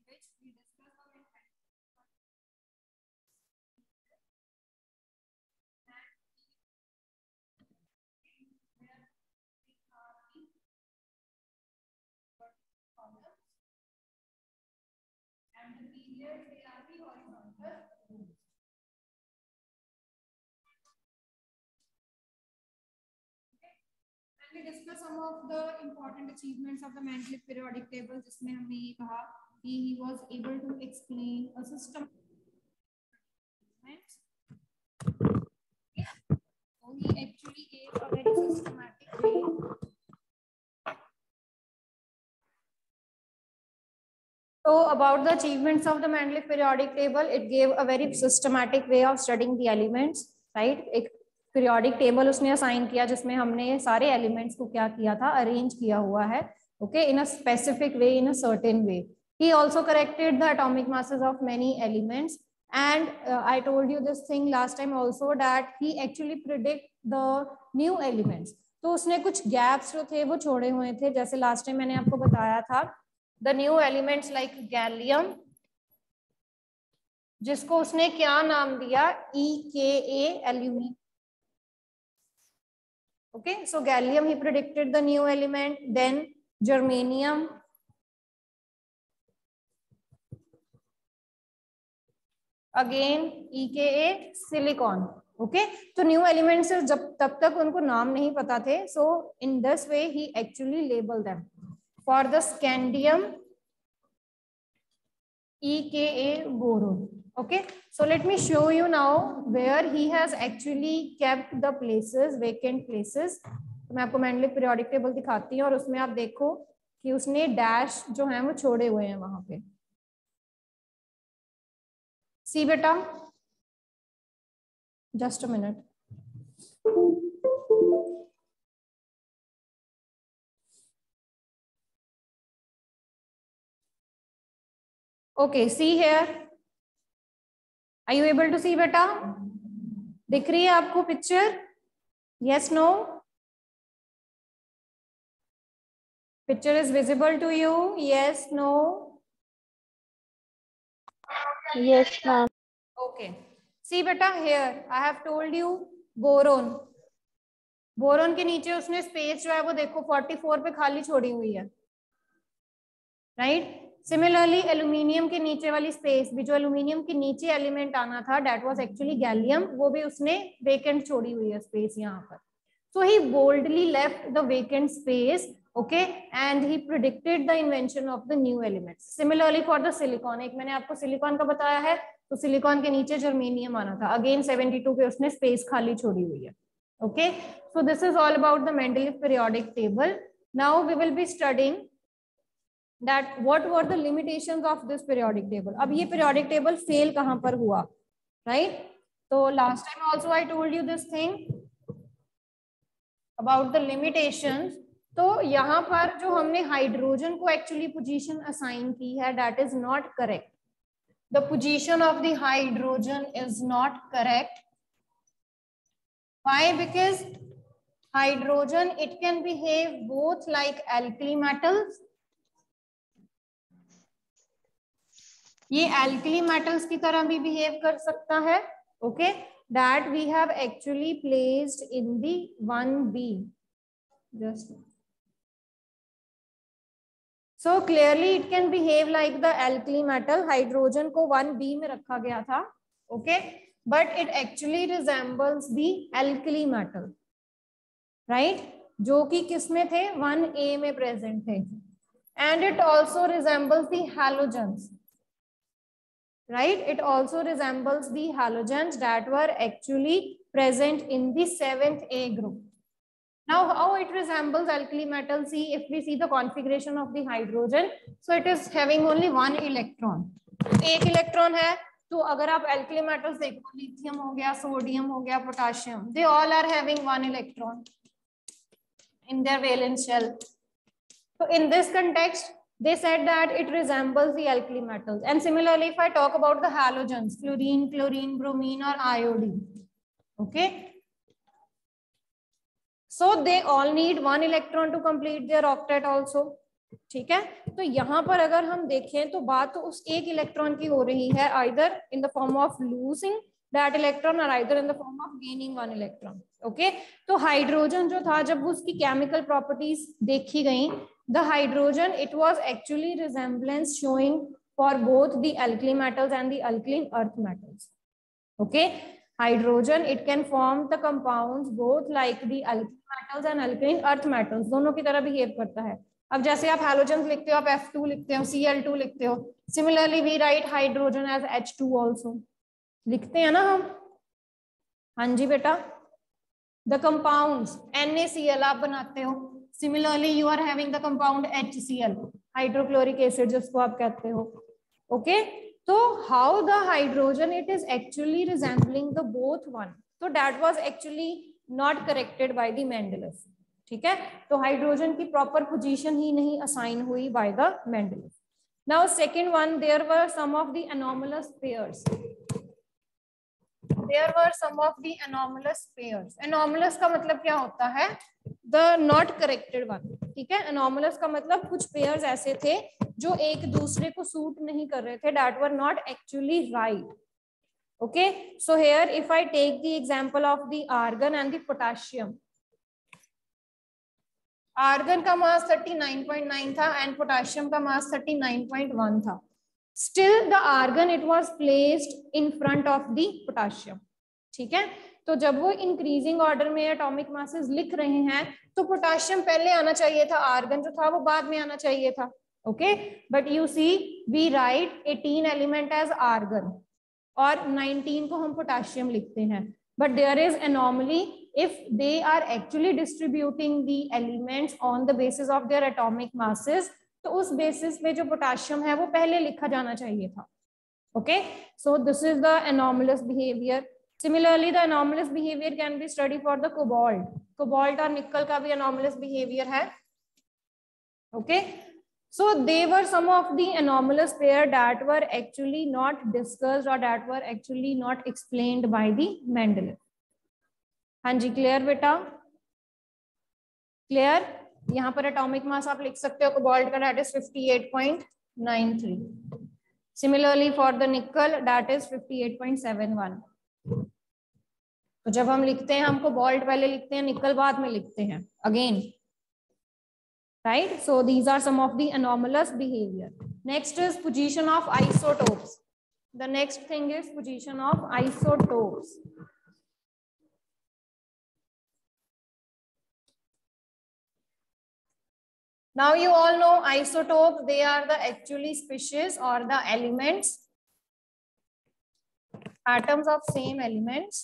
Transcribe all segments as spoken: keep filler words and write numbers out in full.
which we discussed on and the periods they are the horizontal rules. And we discuss some of the important achievements of the Mendeleev periodic table, जिसमें हमने ये कहा कि he was able to explain a system. So he actually gave a very systematic way. So about the achievements of the Mendeleev periodic table, it gave a very systematic way of studying the elements, right? एक periodic table उसने assign किया जिसमें हमने सारे elements को क्या किया था, arrange किया हुआ है, okay, in a specific way, in a certain way. He also corrected the atomic masses of many elements, and uh, I told you this thing last time also that he actually predict the new elements. तो उसने कुछ gaps जो थे वो छोड़े हुए थे, जैसे last time मैंने आपको बताया था the new elements like gallium, जिसको उसने क्या नाम दिया, E K A aluminium. Okay, so gallium he predicted the new element, then germanium, again E K A silicon. Okay, तो न्यू एलिमेंट्स जब तब तक उनको नाम नहीं पता थे, so in this way he actually labeled them. For the scandium, E K A boron. Okay, so let me show you now where he has actually kept the places, vacant places. तो मैं आपको Mendeleev periodic table दिखाती हूँ और उसमें आप देखो कि उसने डैश जो है वो छोड़े हुए हैं वहां पे. सी बेटा, just a minute. Okay, see here. Are you able to see बेटा? दिख रही है आपको picture? Yes, no? Picture is visible to you? Yes, no? Yes, ma'am. Okay. See बेटा, here I have told you boron. Boron के नीचे उसने space जो है वो देखो चौवालीस पे खाली छोड़ी हुई है, राइट? सिमिलरली एल्यूमिनियम के नीचे वाली स्पेस भी, जो एल्यूमिनियम के नीचे एलिमेंट आना था, दैट वाज एक्चुअली गैलियम, वो भी उसने वेकेंट छोड़ी हुई है स्पेस यहाँ पर. So he boldly left the vacant space, okay, and he predicted the invention of the new elements. Similarly for the silicon, एक मैंने आपको सिलिकॉन का बताया है, तो सिलिकॉन के नीचे जर्मेनियम आना था, अगेन बहत्तर पे उसने स्पेस खाली छोड़ी हुई है. Okay, so this is all about the Mendeleev periodic table. Now we will be studying that what were the limitations of this periodic table. अब ये periodic table fail कहाँ पर हुआ, right? So last time also I told you this thing about the limitations. तो यहाँ पर जो हमने हाइड्रोजन को actually position assign की है, that is not correct. The position of the hydrogen is not correct. Why? Because hydrogen, it can behave both like alkali metals. ये alkali metals की तरह भी behave कर सकता है. Okay, that we have actually placed in the one B. Just so clearly it can behave like the alkali metal. Hydrogen को one B में रखा गया था. Okay. But it actually resembles the alkali metal, right? जो कि किस में थे, one A में present थे, and it also resembles the halogens, right? It also resembles the halogens that were actually present in the seventh A group. Now, how it resembles alkali metal? See, if we see the configuration of the hydrogen, so it is having only one electron. एक electron है. तो अगर आप alkali metals देखो, lithium हो गया, sodium हो गया, potassium, they all are having one electron in their valence shell. So in this context, they said that it resembles the alkali metals. And similarly, if I talk about the halogens, fluorine, chlorine, bromine, or iodine, okay, so they all need one electron to complete their octet also. ठीक है, तो यहाँ पर अगर हम देखें तो बात तो उस एक इलेक्ट्रॉन की हो रही है, either in the form of losing that electron और either in the form of gaining one electron. Okay, तो हाइड्रोजन जो था, जब उसकी केमिकल प्रॉपर्टीज देखी गई, the hydrogen it was actually resemblance showing for both the alkali metals and the alkaline earth metals. Okay, hydrogen it can form the compounds both like the alkali metals and alkaline earth metals, दोनों की तरह behave करता है। अब जैसे आप halogens लिखते हो, आप एफ टू लिखते हो, सी एल टू लिखते हो, similarly we write hydrogen as H two also, लिखते हैं ना हम। हाँ जी बेटा, the compounds N A C L आप बनाते हो, similarly you are having the compound H C L, hydrochloric acid जिसको आप कहते हो। ओके, तो how the hydrogen it is actually resembling the both one, तो that was actually not corrected by the Mendeleev. ठीक है, तो हाइड्रोजन की प्रॉपर पोजीशन ही नहीं असाइन हुई by the Mendeleev. Now second one, there were some of the anomalous pairs, there were some of the anomalous pairs. Anomalous का मतलब क्या होता है? The not corrected one. ठीक है, एनोमलस का मतलब कुछ पेयर्स ऐसे थे जो एक दूसरे को सूट नहीं कर रहे थे, that were not actually right. Okay, so here if I take the example of the argon and the potassium, argon का mass thirty nine point nine था एंड पोटेशियम का mass thirty nine point one था। Still the argon it was placed in front of the potassium. ठीक है, तो जब वो increasing order में एटॉमिक मासेस लिख रहे हैं तो पोटेशियम पहले आना चाहिए था, आर्गन जो था वो बाद में आना चाहिए था। Okay, but you see we write eighteen element as argon और नाइनटीन को हम पोटेशियम लिखते हैं, but there is anomaly if they are actually distributing the elements on the basis of their atomic masses, तो उस बेसिस पे जो potassium है वो पहले लिखा जाना चाहिए था। okay, so this is the anomalous behavior. Similarly the anomalous behavior can be studied for the cobalt, cobalt और निकल का भी anomalous behavior है। okay, so they were some of the anomalous pair that were actually not discussed or that were actually not explained by the Mendeleev. हाँ जी, clear बेटा, clear. यहाँ पर एटॉमिक मास आप लिख सकते हो कोबाल्ट का, that is fifty eight point nine three. Similarly for the nickel that is fifty eight point seven one. तो जब हम लिखते हैं हम कोबाल्ट पहले लिखते हैं, निकल बाद में लिखते हैं again, right? So these are some of the anomalous behavior. Next is position of isotopes. The next thing is position of isotopes. Now you all know isotopes, they are the actually species or the elements, atoms of same elements.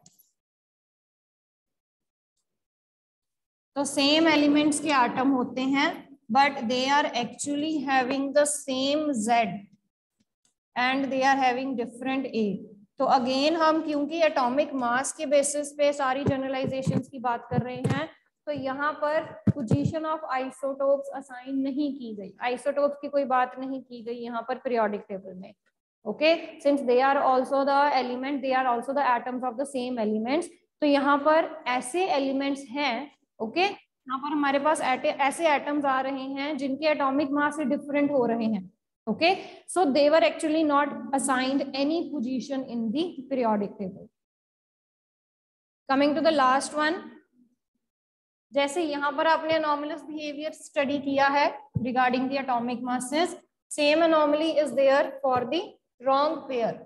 तो same elements के atom होते हैं but they are actually having the same Z and they are having different A. तो again हम क्योंकि atomic mass के basis पे सारी जनरलाइजेशंस की बात कर रहे हैं, तो यहाँ पर पोजीशन ऑफ आइसोटोप्स असाइन नहीं की गई, आइसोटोप्स की कोई बात नहीं की गई यहाँ पर पीरियोडिक टेबल में। Okay, since they are also the element, they are also the atoms of the same elements, तो यहाँ पर ऐसे एलिमेंट्स हैं, ओके okay? यहाँ पर हमारे पास ऐसे एटम्स आ रहे हैं जिनके एटॉमिक मास से डिफरेंट हो रहे हैं। Okay, so they were actually not assigned any position in the periodic table. Coming to the last one, जैसे यहाँ पर आपने अनोमलस बिहेवियर स्टडी किया है regarding the atomic masses, same anomaly is there for the wrong pair.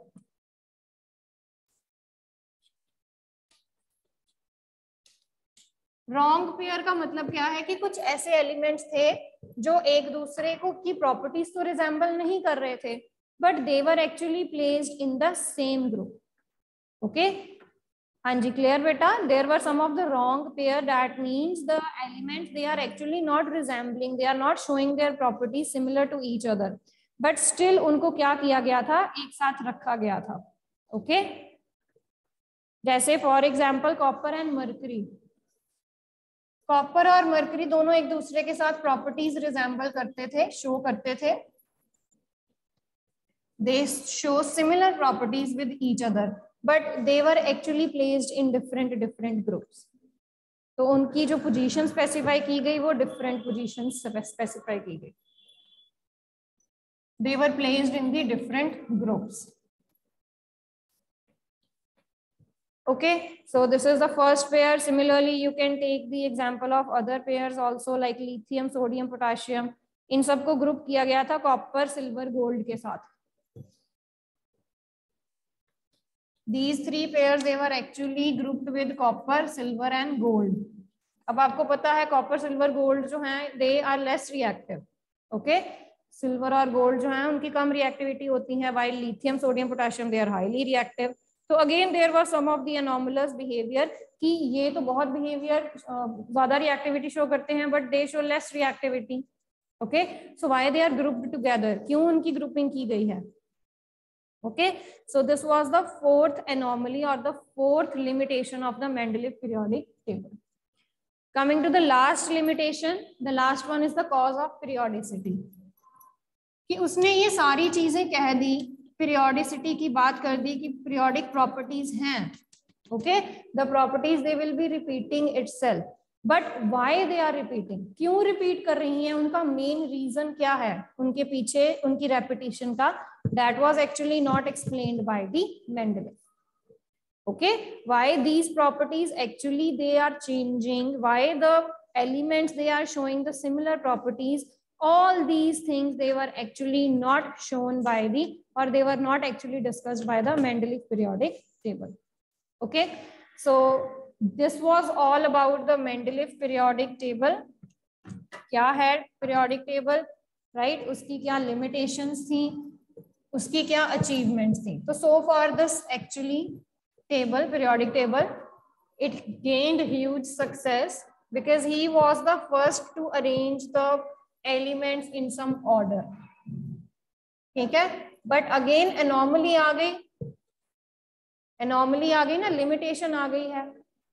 Wrong pair का मतलब क्या है कि कुछ ऐसे एलिमेंट्स थे जो एक दूसरे को की प्रॉपर्टीज तो रिजेंबल नहीं कर रहे थे, but they were actually placed in the same group. Okay, हाँ जी, क्लियर बेटा। There were some of the wrong pair, that means the elements they are actually not resembling, they are not showing their properties similar to each other, but still उनको क्या किया गया था, एक साथ रखा गया था। ओके, जैसे for example copper and mercury, copper और मर्करी दोनों एक दूसरे के साथ प्रॉपर्टीज रिजेंबल करते थे, शो करते थे, they show similar properties with each other, but they were actually placed in different different groups. तो उनकी जो पोजीशन स्पेसिफाई की गई वो डिफरेंट पोजीशन स्पेसिफाई की गई. They were placed in the different groups. Okay, so this is the first pair. Similarly, you can take the example of other pairs also like lithium, sodium, potassium. इन सबको group किया गया था copper, silver, gold के साथ. These three pairs they were actually grouped with copper, silver and gold. अब आपको पता है कॉपर, सिल्वर, गोल्ड जो हैं they are less reactive. Okay, silver और गोल्ड जो हैं उनकी कम रिएक्टिविटी होती है, while lithium, sodium, potassium they are highly reactive. तो again there was some of the anomalous behaviour कि ये तो बहुत बिहेवियर ज्यादा रिएक्टिविटी शो करते हैं but they show less reactivity. Okay, so why they are grouped together, क्यों उनकी ग्रुपिंग की गई है. Okay, so this was the fourth anomaly और the fourth limitation of the Mendeleev periodic table. Coming to the last limitation, the last one is the cause of periodicity. कि उसने ये सारी चीजें कह दी, पीरियोडिसिटी की बात कर दी कि पीरियोडिक प्रॉपर्टीज हैं. Okay, the properties they will be repeating itself, but why they are repeating, क्यों रिपीट कर रही हैं, उनका मेन रीजन क्या है उनके पीछे उनकी रेपिटेशन का, that was actually not explained by the Mendeleev. Okay, why these properties actually they are changing, why the elements they are showing the similar properties, all these things they were actually not shown by the or they were not actually discussed by the Mendeleev periodic table. Okay, so this was all about the Mendeleev periodic table. क्या है periodic table, right? उसकी क्या limitations थी, उसकी क्या achievements थी. तो so far this actually table, periodic table, it gained huge success because he was the first to arrange the elements in some order. ठीक है, बट अगेन एनोमली आ गई, एनोमली आ गई ना, लिमिटेशन आ गई है.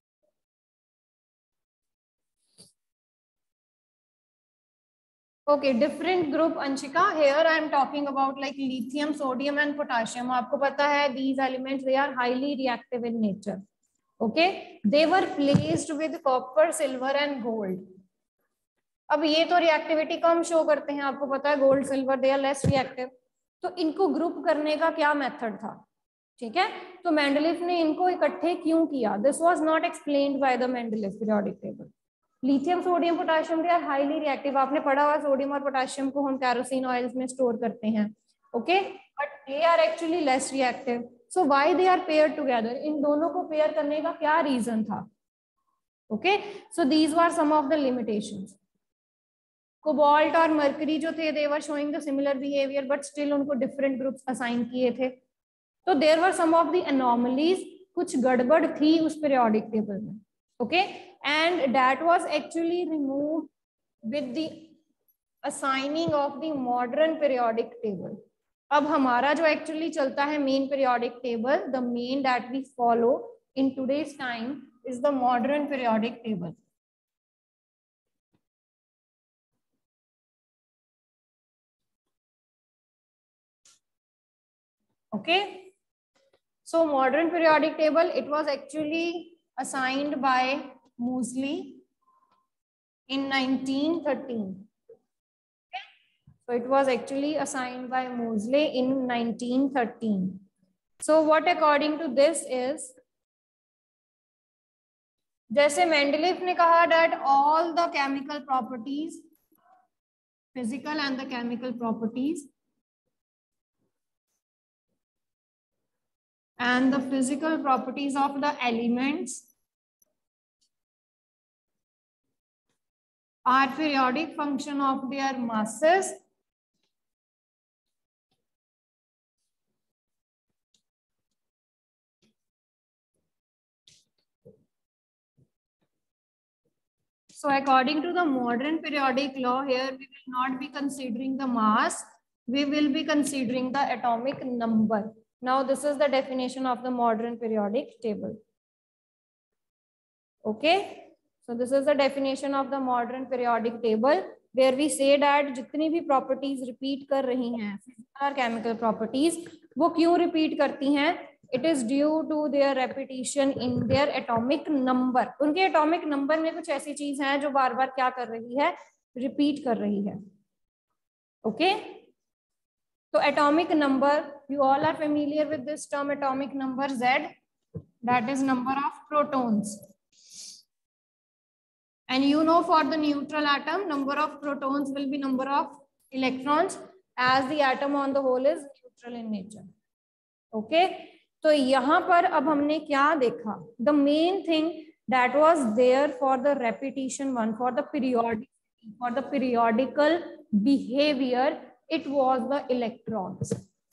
Okay, different group Anshika, here I am talking about like lithium, sodium and potassium. आपको पता है these elements they are highly reactive in nature. Okay, they were placed with copper, silver and gold. अब ये तो reactivity कम show करते हैं, आपको पता है gold, silver they are less reactive. तो इनको ग्रुप करने का क्या मेथड था. ठीक है, तो मेंडलीव ने इनको इकट्ठे क्यों किया, this was not explained by the Mendeleev periodic table. Lithium, sodium, potassium they are highly reactive. आपने पढ़ा हुआ सोडियम और पोटेशियम को हम कैरोसिन ऑयल्स में स्टोर करते हैं. Okay, but they are actually less reactive. So why they are paired together, इन दोनों को पेयर करने का क्या रीजन था. Okay, so these were some of the limitations. Cobalt और मर्करी जो थे they were showing the similar behaviour but still उनको डिफरेंट ग्रुप्स असाइन किए थे. तो there were some of the anomalies, कुछ गड़बड़ थी उस पीरियोडिक टेबल में. Okay, and that was actually removed with the assigning of the modern periodic table. अब हमारा जो एक्चुअली चलता है main periodic table, the main that we follow in today's time is the modern periodic table. Okay, so modern periodic table, it was actually assigned by Moseley in nineteen thirteen. Okay? So it was actually assigned by Moseley in nineteen thirteen. So what according to this is, जैसे Mendeleev ने कहा that all the chemical properties, physical and the chemical properties and the physical properties of the elements are periodic function of their masses so according to the modern periodic law, here we will not be considering the mass, we will be considering the atomic number. Now this is the definition of the modern periodic table. Okay, so this is the definition of the modern periodic table where we say that जितनी भी properties repeat कर रही हैं physical और chemical properties, वो क्यों repeat करती हैं, It is due to their repetition in their atomic number. उनके atomic number में कुछ ऐसी चीज है जो बार बार क्या कर रही है, repeat कर रही है. Okay? So atomic number, you all are familiar with this term atomic number Z. That is number of protons. And you know for the neutral atom, number of protons will be number of electrons as the atom on the whole is neutral in nature. Okay? तो यहाँ पर अब हमने क्या देखा? The main thing that was there for the repetition one, for the periodic, for the periodical behavior, it was the electrons.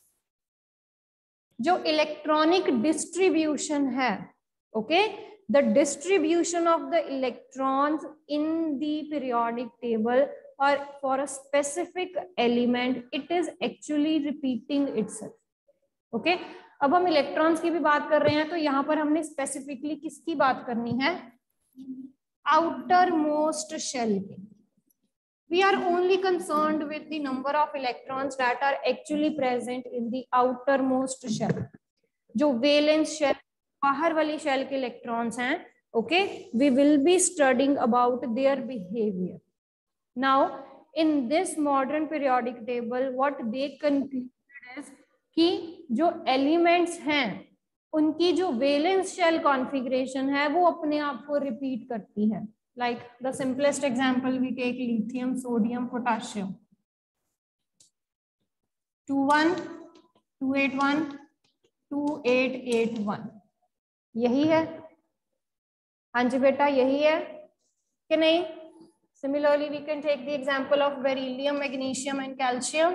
जो electronic distribution है, okay? The distribution of the electrons in the periodic table or for a specific element, it is actually repeating itself. Okay? अब हम electrons की भी बात कर रहे हैं, तो यहाँ पर हमने स्पेसिफिकली किसकी बात करनी है? आउटर मोस्ट शेल की. We are only concerned with the number of electrons that are actually present in the outermost shell. जो valence shell, बाहर वाली शेल के इलेक्ट्रॉन्स हैं, okay, we will be studying about their behavior. Now, in this modern periodic table, what they concluded is कि जो elements हैं उनकी जो वैलेंस शेल कॉन्फ़िगरेशन है वो अपने आप को रिपीट करती है. Like the simplest example we take lithium, sodium, potassium. Two one, two eight one, two eight eight one, यही है. हाँ जी बेटा, यही है कि नहीं? Similarly we can take the example of beryllium, magnesium and calcium.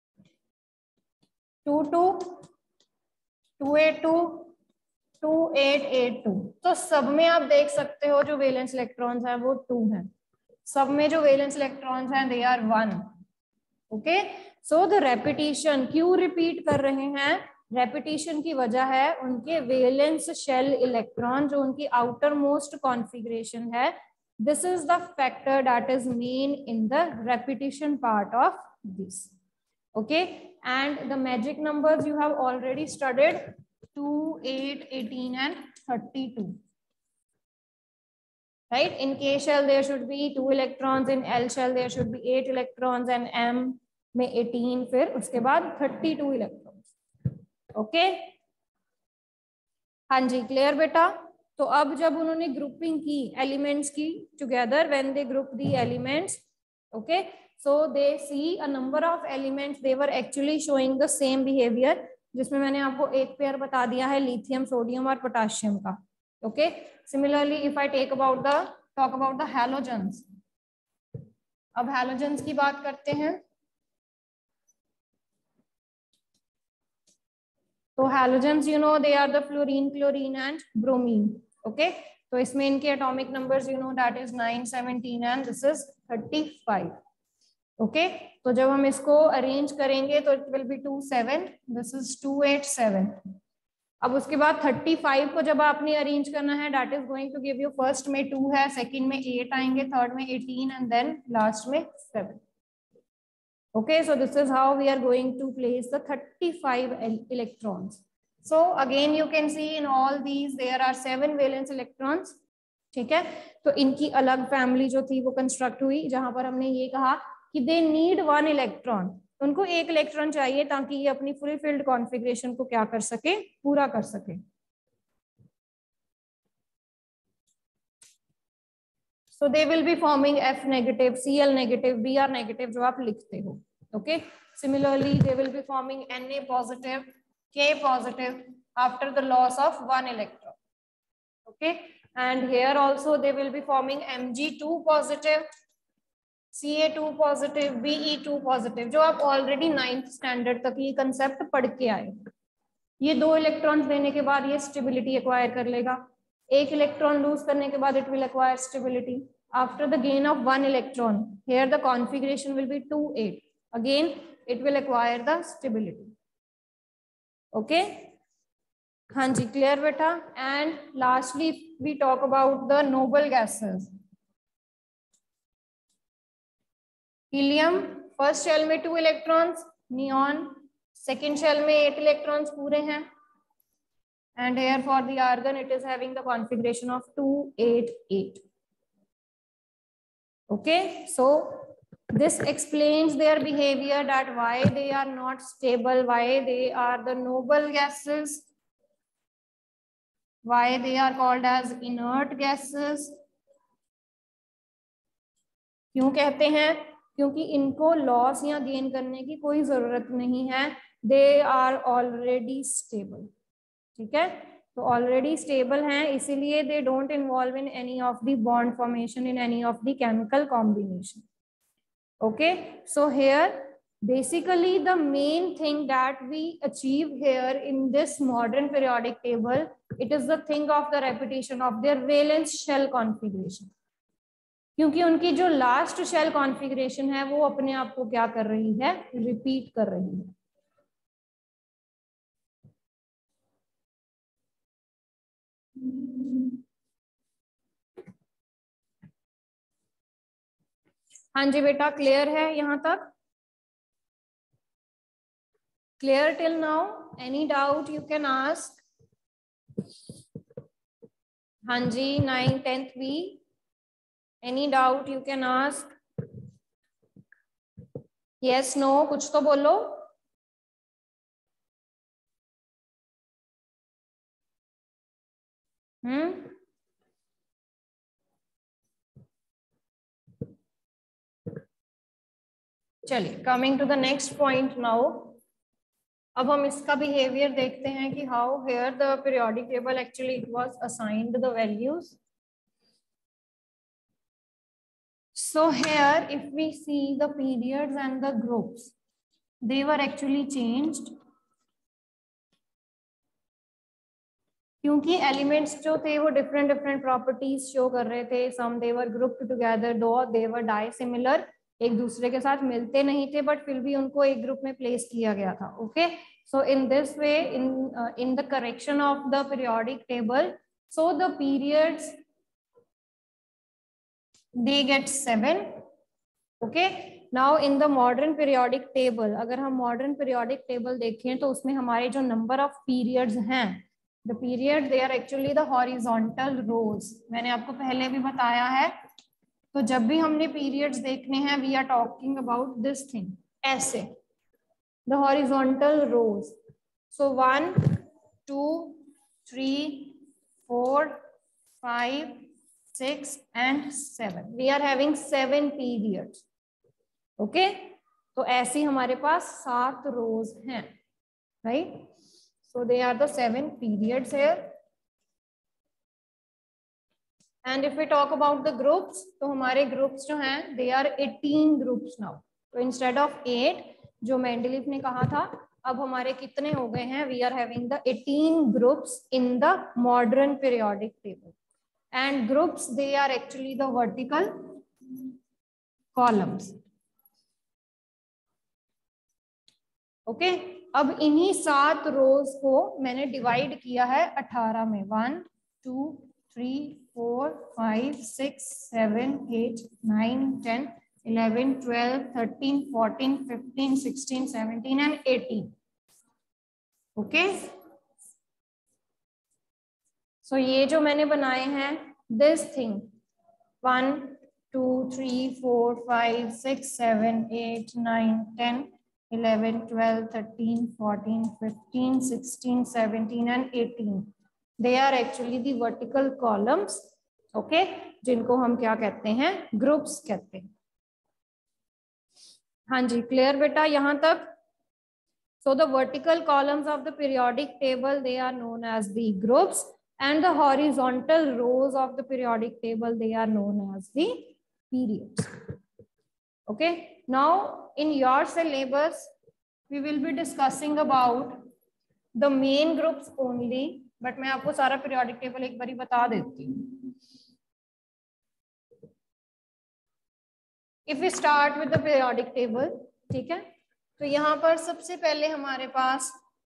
Two two, two eight two, two eight eight two. तो सब में आप देख सकते हो जो वैलेंस इलेक्ट्रॉन्स हैं वो टू हैं. सब में जो वैलेंस इलेक्ट्रॉन्स हैं they are one. Okay, so the repetition, क्यों रिपीट कर रहे हैं? रेपिटेशन की वजह है उनके वैलेंस शेल इलेक्ट्रॉन, जो उनकी आउटर मोस्ट कॉन्फ़िगरेशन है. This is the factor that is main in the repetition part of this. Okay, and the magic numbers you have already studied, two, eight, eighteen and thirty-two. Right? In K shell there should be two electrons, in L shell there should be eight electrons and M में eighteen, फिर उसके बाद thirty-two electrons. Okay? हाँ जी, clear बेटा? तो अब जब उन्होंने grouping की elements की together, when they group the elements, okay? So they see a number of elements, they were actually showing the same behavior, जिसमें मैंने आपको एक पेयर बता दिया है लिथियम, सोडियम और पोटेशियम का. Okay, similarly if I take about the talk about the halogens. अब halogens की बात करते हैं. तो halogens you know they are the fluorine, chlorine and bromine. Okay, तो इसमें इनके atomic numbers you know that is nine, seventeen and this is thirty-five. Okay okay? तो जब हम इसको अरेंज करेंगे तो it will be two seven, this is two eight seven. अब उसके बाद थर्टी फाइव को जब आपने अरेंज करना है, that is going to give you, first में टू है, सेकंड में एट आएंगे, थर्ड में एटीन एंड देन लास्ट में seven. Okay, so this is how we are going to place the thirty five electrons. So again you can see in all these there are seven valence electrons. ठीक है, तो इनकी अलग family जो थी वो construct हुई, जहां पर हमने ये कहा कि दे नीड वन इलेक्ट्रॉन, उनको एक इलेक्ट्रॉन चाहिए ताकि ये अपनी फुल फील्ड कॉन्फ़िगरेशन को क्या कर सके, पूरा कर सके. So they will be forming F negative, Cl negative, Br negative जो आप लिखते हो. Okay, similarly they will be forming Na positive, K positive after the loss of one electron. Okay, and here also they will be forming Mg two positive, C A two positive, B E two positive, जो आप already ninth standard तक ये concept पढ़ के आए. ये दो electrons देने के बाद ये स्टेबिलिटी एक्वायर कर लेगा. एक इलेक्ट्रॉन लूज करने के बाद it will acquire stability. After the gain of one electron, here the configuration will be two eight, again it will acquire the stability. Okay, हाँ जी, क्लियर बेटा? And lastly we talk about the noble gases. Helium first shell में two electrons, neon second shell में eight electrons पूरे हैं. and here for the argon it is having the configuration of two eight eight. Okay, so this explains their behavior, that why they are not stable, why they are the noble gases, why they are called as inert gases. क्यों कहते हैं? क्योंकि इनको loss या gain करने की कोई जरूरत नहीं है, दे आर ऑलरेडी स्टेबल. ठीक है, तो ऑलरेडी स्टेबल हैं, इसीलिए they don't involve in any of the bond formation, in any of the chemical combination. Okay, so here basically the main thing that we achieve here in this modern periodic table, it is the thing of the repetition of their valence shell configuration. क्योंकि उनकी जो last shell configuration है वो अपने आप को क्या कर रही है, रिपीट कर रही है. हाँ जी बेटा, क्लियर है यहाँ तक? Clear till now? Any doubt you can ask. हाँ जी, nine tenth B, any doubt you can ask. Yes no, कुछ तो बोलो. हम्म चलिए, coming to the next point now. अब हम इसका बिहेवियर देखते हैं कि how here the periodic table actually it was assigned the values. So here if we see the periods and the groups, they were actually changed. क्योंकि elements जो थे वो डिफरेंट डिफरेंट प्रॉपर्टीज शो कर रहे थे. सम दे वर ग्रुप्ड टुगेदर, दो दे वर die similar, एक दूसरे के साथ मिलते नहीं थे, बट फिर भी उनको एक ग्रुप में प्लेस किया गया था. Okay, so in this way, in in the correction of the periodic table, so the periods they get seven. Okay, now in the modern periodic table, अगर हम modern periodic table देखें तो उसमें हमारे जो number of periods हैं, the period they are actually the horizontal rows. मैंने आपको पहले भी बताया है. तो जब भी हमने periods देखने हैं, we are talking about this thing, ऐसे the horizontal rows. So one, two, three, four, five, six and seven. We are having seven periods. Okay, तो ऐसी हमारे पास सात रोज हैं, right? So they are the seven periods here. And if we talk about the groups, तो हमारे groups जो हैं, they are eighteen groups now. So instead of eight, जो मेंडलीफ ने कहा था, अब हमारे कितने हो गए हैं? We are having the eighteen groups in the modern periodic table. And groups, they are actually the vertical columns. Okay, अब इन्हीं सात रोज को मैंने डिवाइड किया है अठारह में. One, two, three, four, five, six, seven, eight, nine, ten, eleven, twelve, thirteen, fourteen, fifteen, sixteen, seventeen and eighteen. Okay, so ये जो मैंने बनाए हैं, this thing, one, two, three, four, five, six, seven, eight, nine, ten, eleven, twelve, thirteen, fourteen, fifteen, sixteen, seventeen and eighteen, they are actually the vertical columns. Okay, जिनको हम क्या कहते हैं? ग्रुप्स कहते हैं. हाँ जी, क्लियर बेटा यहाँ तक? So the vertical columns of the periodic table, they are known as the groups, and the horizontal rows of the periodic table, they are known as the periods. Okay, now in your syllabus we will be discussing about the main groups only, but मैं आपको सारा periodic table एक बारी बता देती हूँ. If we start with the periodic table, ठीक है, तो यहाँ पर सबसे पहले हमारे पास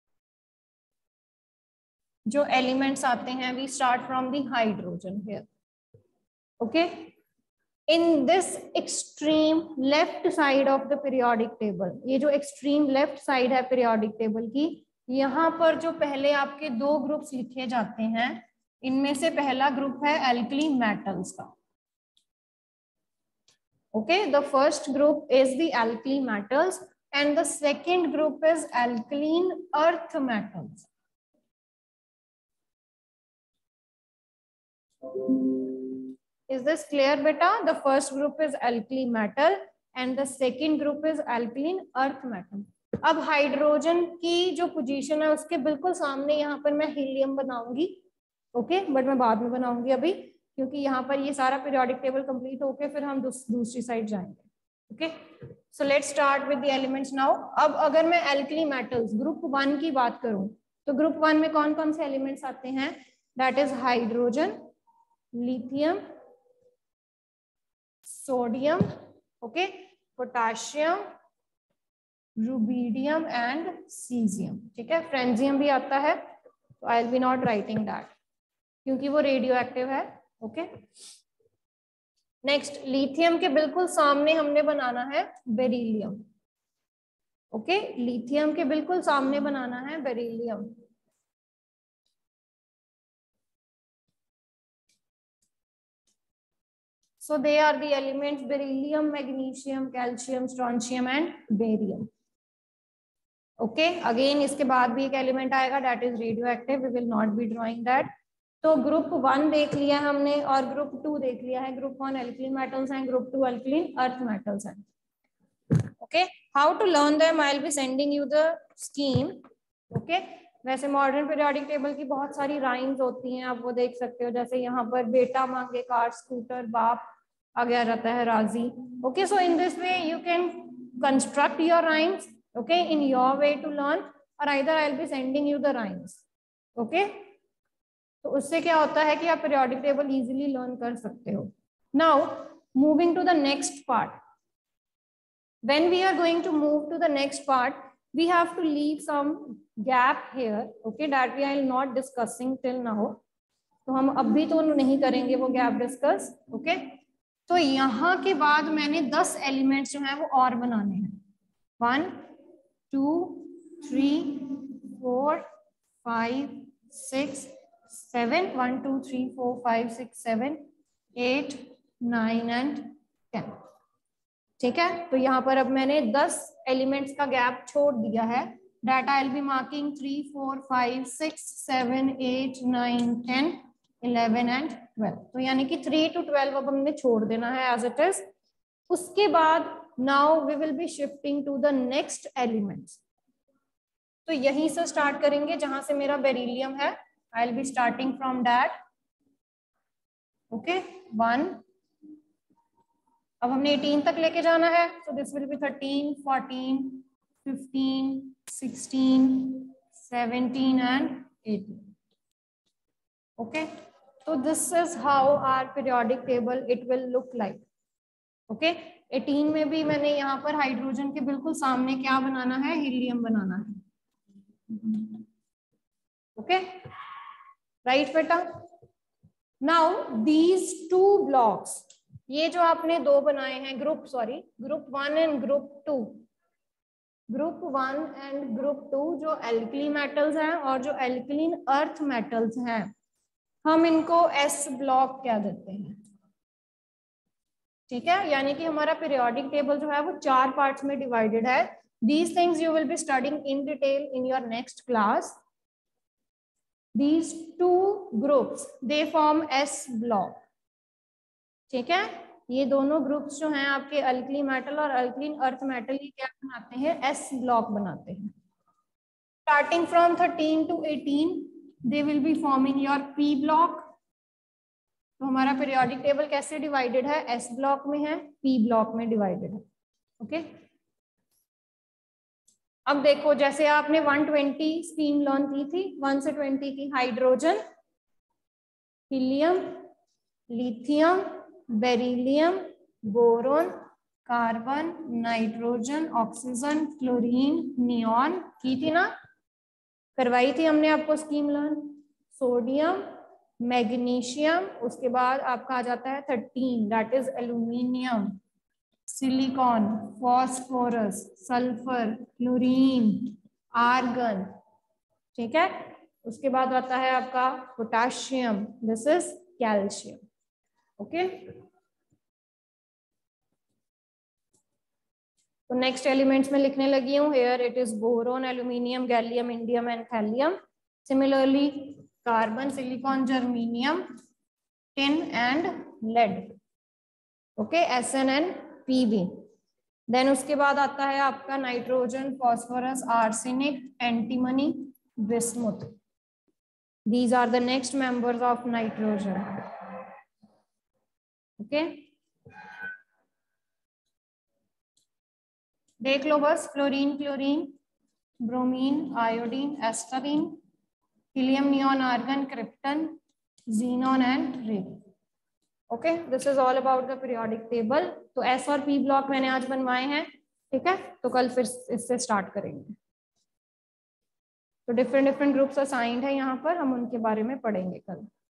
जो एलिमेंट्स आते हैं, we start from the hydrogen here. Okay, in this extreme left side of the periodic table, ये जो एक्सट्रीम लेफ्ट साइड है पीरियोडिक टेबल की, यहाँ पर जो पहले आपके दो ग्रुप्स लिखे जाते हैं, इनमें से पहला ग्रुप है एल्कली मेटल्स का. Okay, the first group is the alkali metals and the second group is alkaline earth metals. Is this clear beta? The first group is alkali metal and the second group is alkaline earth metal. अब hydrogen की जो position है उसके बिल्कुल सामने यहाँ पर मैं हीलियम बनाऊंगी. Okay okay? बट मैं बाद में बनाऊंगी अभी, क्योंकि यहाँ पर ये सारा पीरियोडिक टेबल कंप्लीट होके फिर हम दूस, दूसरी साइड जाएंगे. Okay, so let's start with the elements now. अब अगर मैं एल्कली मेटल्स ग्रुप वन की बात करूं तो ग्रुप वन में कौन कौन से एलिमेंट्स आते हैं? That is hydrogen, lithium, sodium, okay, potassium, rubidium and caesium. ठीक है, फ्रेंजियम भी आता है, तो I will be not writing that क्योंकि वो रेडियो एक्टिव है. ओके, नेक्स्ट लिथियम के बिल्कुल सामने हमने बनाना है बेरिलियम. ओके, लिथियम के बिल्कुल सामने बनाना है beryllium. So they are the elements beryllium, magnesium, calcium, strontium and barium. Okay, again इसके बाद भी एक एलिमेंट आएगा that is radioactive. We will not be drawing that. तो ग्रुप वन देख लिया हमने और ग्रुप टू देख लिया है. ग्रुप वन एल्कली मेटल्स हैं, group two alkaline earth metals हैं. Okay, how to learn them? I will be sending you the scheme. Okay, वैसे मॉडर्न पीरियोडिक टेबल की बहुत सारी राइम्स होती हैं, आप वो देख सकते हो. जैसे यहाँ पर बेटा मांगे कार स्कूटर, बाप आ गया रहता है राजी. Okay, so in this way you can construct your rhymes. Okay, in your way to learn, और either I will be sending you the rhymes. Okay, तो उससे क्या होता है कि आप पीरियोडिक टेबल इजीली लर्न कर सकते हो. Now moving to the next part. When we are going to move to the next part, we have to leave some gap here. Okay, that we are not discussing till now. तो हम अभी तो नहीं करेंगे वो gap discuss. Okay, तो यहाँ के बाद मैंने दस एलिमेंट्स जो हैं वो और बनाने हैं. One, two, three, four, five, six, seven. One two three four five six seven eight nine and ten. ठीक है, तो यहाँ पर अब मैंने दस एलिमेंट्स का गैप छोड़ दिया है. That I will be marking three four five six seven eight nine ten eleven and twelve. तो यानी कि थ्री टू ट्वेल्व अब हमने छोड़ देना है एज इट इज. उसके बाद now we will be shifting to the next elements. तो यहीं से स्टार्ट करेंगे जहां से मेरा बेरिलियम है. I will be starting from that. Okay, one. अब हमने एटीन तक लेके जाना है. So this will be thirteen, fourteen, fifteen, sixteen, seventeen and eighteen. Okay, so this is how our periodic table it will look like. okay, eighteen में भी मैंने यहाँ पर हाइड्रोजन के बिल्कुल सामने क्या बनाना है? हीलियम बनाना है. ओके, राइट बेटा. नाउ these two blocks, ये जो आपने दो बनाए हैं group, sorry group one and group two, group one and group two जो एल्कली मेटल्स हैं और जो एल्कलीन अर्थ मेटल्स हैं, हम इनको एस ब्लॉक क्या देते हैं. ठीक है, यानी कि हमारा पीरियोडिक टेबल जो है वो चार पार्ट्स में डिवाइडेड है. These things you will be studying in detail in your next class. These two groups they form S block. ठीक है, ये दोनों ग्रुप्स जो हैं आपके अल्कली मेटल और अल्कलीन अर्थ मेटल, ये क्या बनाते हैं? एस ब्लॉक बनाते हैं. Starting from thirteen to eighteen they will be forming your P block. तो हमारा पीरियोडिक टेबल कैसे डिवाइडेड है? S ब्लॉक में है, P ब्लॉक में डिवाइडेड है. ओके, अब देखो जैसे आपने वन ट्वेंटी स्कीम लर्न की थी, वन से ट्वेंटी की. Hydrogen, helium, lithium, beryllium, boron, carbon, nitrogen, oxygen, chlorine, neon की थी ना, करवाई थी हमने आपको स्कीम लर्न. सोडियम, मैग्नीशियम, उसके बाद आपका आ जाता है thirteen that is aluminium, silicon, phosphorus, sulphur, chlorine, argon, ठीक है। उसके बाद आता है आपका potassium, this is calcium. Okay, तो नेक्स्ट एलिमेंट्स में लिखने लगी हूँ। Here it is boron, aluminium, gallium, indium and thallium. Similarly carbon, silicon, germanium, tin and lead. Okay, S N and P B. Then उसके बाद आता है आपका nitrogen, phosphorus, arsenic, antimony, bismuth. These are the next members of nitrogen. Okay, देख लो बस, fluorine, chlorine, bromine, iodine, astatine, helium, neon, argon, krypton, xenon and radium. Okay, this is all about the periodic table. तो S और P block मैंने आज बनवाए हैं, ठीक है। तो कल फिर इससे स्टार्ट करेंगे। तो डिफरेंट डिफरेंट ग्रुप्स असाइंड है यहाँ पर, हम उनके बारे में पढ़ेंगे कल।